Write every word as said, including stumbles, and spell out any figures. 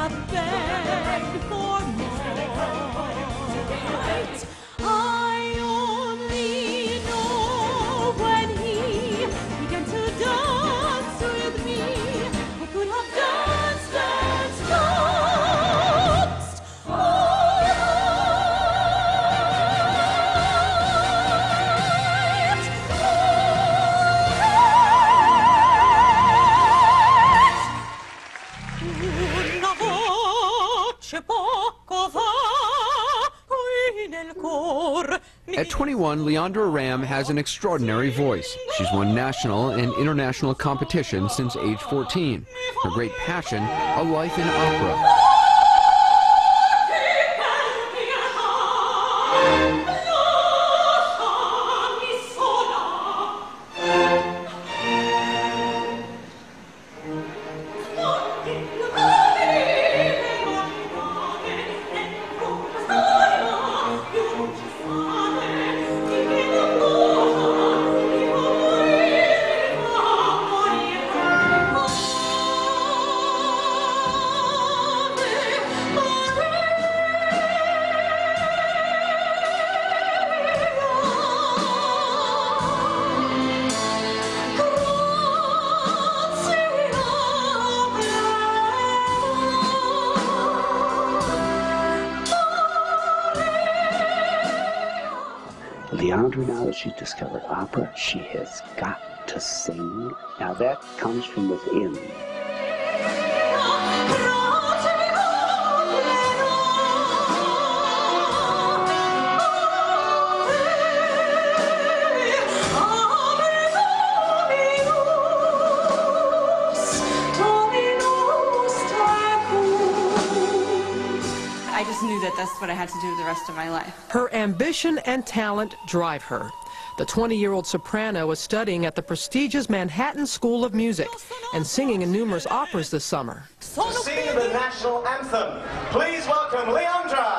have begged for more. I only know when he began to dance with me, I could have danced, danced, danced all night, all night. Una voce poco va qui nel cor. At twenty-one, Leandra Ramm has an extraordinary voice. She's won national and international competitions since age fourteen. Her great passion, a life in opera. Leandra, now that she's discovered opera, she has got to sing. Now that comes from within. I just knew that that's what I had to do the rest of my life. Her ambition and talent drive her. The twenty-year-old soprano is studying at the prestigious Manhattan School of Music and singing in numerous operas this summer. To sing the national anthem, please welcome Leandra